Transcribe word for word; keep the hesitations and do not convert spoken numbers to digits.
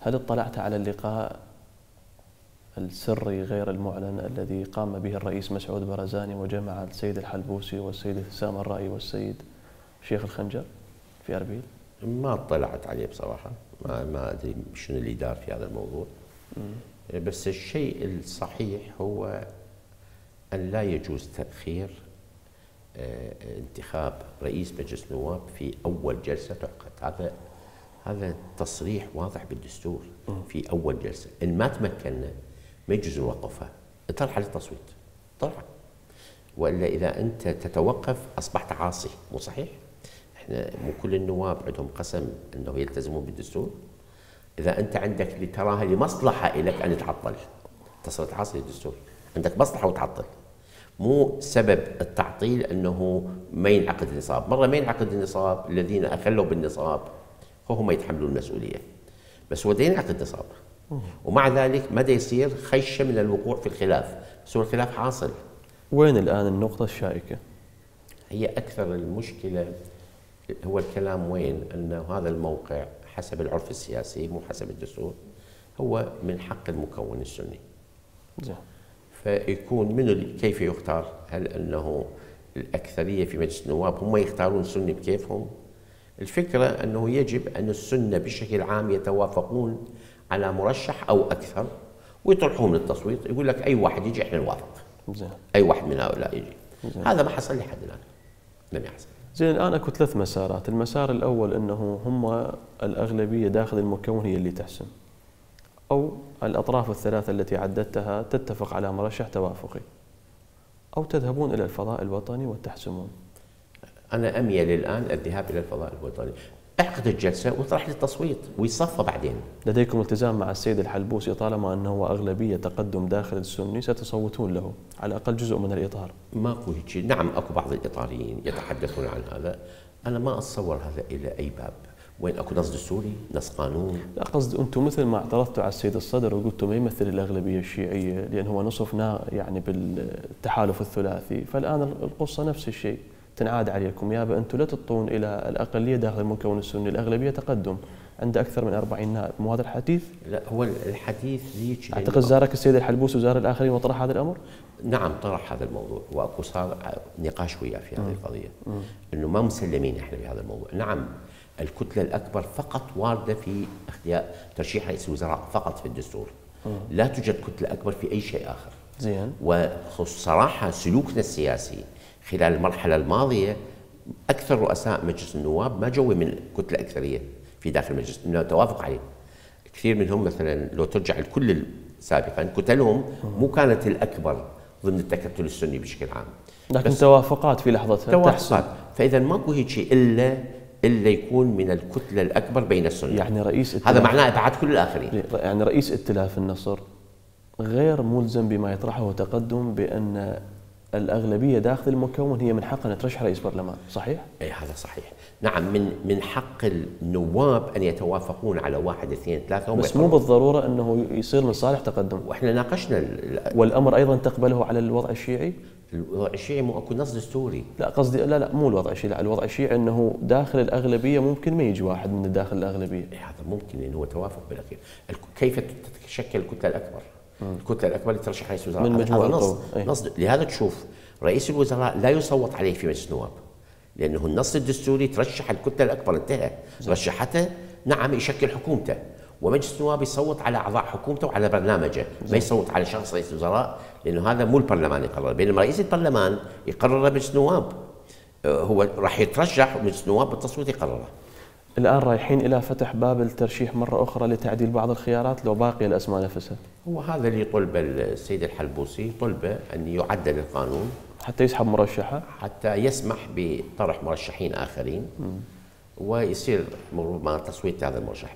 هل اطلعت على اللقاء السري غير المعلن الذي قام به الرئيس مسعود بارزاني وجمع السيد الحلبوسي والسيد حسام الرائي والسيد شيخ الخنجر في أربيل؟ ما اطلعت عليه بصراحة، ما ما أدري شنو اللي دار في هذا الموضوع. مم. بس الشيء الصحيح هو أن لا يجوز تأخير اه انتخاب رئيس مجلس النواب في أول جلسة تعقد. هذا هذا تصريح واضح بالدستور. مم. في أول جلسة إن ما تمكنا ما يجوز نوقفها، اطرح للتصويت طرح، وإلا إذا أنت تتوقف أصبحت عاصي. مو صحيح؟ احنا مو كل النواب عندهم قسم أنه يلتزمون بالدستور. إذا أنت عندك لتراها لمصلحة لك أن تعطل، تصير عاصي للدستور، عندك مصلحة وتعطل. مو سبب التعطيل أنه ما ينعقد النصاب. مرة ما ينعقد النصاب، الذين أخلوا بالنصاب هم يتحملون المسؤولية، بس هو دا ينعقد نصاب، ومع ذلك ما دا يصير خشية من الوقوع في الخلاف، بس هو الخلاف حاصل. وين الآن النقطة الشائكة؟ هي أكثر المشكلة هو الكلام وين أن هذا الموقع حسب العرف السياسي مو حسب الدستور هو من حق المكون السني. زين. فيكون من كيف يختار؟ هل أنه الأكثرية في مجلس النواب هم يختارون سني بكيفهم؟ الفكرة أنه يجب أن السنة بشكل عام يتوافقون على مرشح أو أكثر ويطرحون للتصويت، يقول لك أي واحد يجي إحنا نوافق. زين. أي واحد من هؤلاء يجي. زين. هذا ما حصل لحد الآن، لم يحصل. زين. الآن أكو ثلاث مسارات. المسار الأول أنه هم الأغلبية داخل المكون هي اللي تحسم، أو الأطراف الثلاثة التي عددتها تتفق على مرشح توافقي، أو تذهبون إلى الفضاء الوطني وتحسمون. أنا أميل الآن الذهاب إلى الفضاء الوطني. اعقد الجلسة وطرح للتصويت ويصفى بعدين. لديكم التزام مع السيد الحلبوسي طالما أنه هو أغلبية تقدم داخل السني ستصوتون له على الأقل جزء من الإطار؟ ماكو هيك. نعم أكو بعض الإطاريين يتحدثون عن هذا، أنا ما أتصور هذا إلى أي باب. وين اكو نص دستوري، نص قانون؟ لا، قصدي انتم مثل ما اعترضتوا على السيد الصدر وقلتوا ما يمثل الاغلبيه الشيعيه لان هو نصفنا يعني بالتحالف الثلاثي، فالان القصه نفس الشيء تنعاد عليكم. يابا انتم لا تطون الى الاقليه داخل المكون السني، الاغلبيه تقدم عنده اكثر من أربعين نائب. مو هذا الحديث؟ لا، هو الحديث ذيك اعتقد زارك السيد الحلبوسي وزار الاخرين وطرح هذا الامر؟ نعم طرح هذا الموضوع، واكو صار نقاش وياه في هذه القضيه، انه ما مسلمين احنا بهذا الموضوع. نعم الكتلة الأكبر فقط واردة في اختيار ترشيح رئيس الوزراء فقط في الدستور. مم. لا توجد كتلة أكبر في أي شيء آخر. زين. وصراحة سلوكنا السياسي خلال المرحلة الماضية أكثر رؤساء مجلس النواب ما جوا من كتلة أكثرية في داخل المجلس، من التوافق عليه. كثير منهم مثلا لو ترجع الكل سابقا كتلهم مو كانت الأكبر ضمن التكتل السني بشكل عام، لكن توافقات في لحظتها. توافقات. فإذا ماكو هيك شيء إلا إلا يكون من الكتلة الأكبر بين السنة. يعني رئيس هذا معناه إبعاد كل الآخرين. يعني رئيس ائتلاف النصر غير ملزم بما يطرحه تقدم بأن الأغلبية داخل المكون هي من حقها أن ترشح رئيس برلمان، صحيح؟ أي هذا صحيح. نعم من من حق النواب أن يتوافقون على واحد اثنين ثلاثة، بس مو بالضرورة أنه يصير من صالح تقدم. وإحنا ناقشنا والأمر أيضا تقبله على الوضع الشيعي؟ الوضع الشيعي مو اكو نص دستوري. لا قصدي لا لا مو الوضع الشيعي، لا الوضع الشيعي انه داخل الاغلبيه ممكن ما يجي واحد من داخل الاغلبيه. هذا ممكن لانه هو توافق بالاخير. كيف تتشكل الكتله الاكبر؟ مم. الكتله الاكبر اللي ترشح رئيس الوزراء من مجموعه نص نص. لهذا تشوف رئيس الوزراء لا يصوت عليه في مجلس النواب لانه النص الدستوري ترشح الكتله الاكبر انتهى. رشحته نعم يشكل حكومته، ومجلس النواب يصوت على اعضاء حكومته وعلى برنامجه، ما يصوت على شخص رئيس الوزراء لانه هذا مو البرلمان يقرر، بينما رئيس البرلمان يقرر مجلس النواب، هو راح يترشح ومجلس النواب بالتصويت يقرره. الان رايحين الى فتح باب الترشيح مره اخرى لتعديل بعض الخيارات لو باقي الاسماء نفسها. هو هذا اللي طلبه السيد الحلبوسي، طلبه ان يعدل القانون حتى يسحب مرشحه، حتى يسمح بطرح مرشحين اخرين. مم. ويصير مع تصويت هذا المرشح.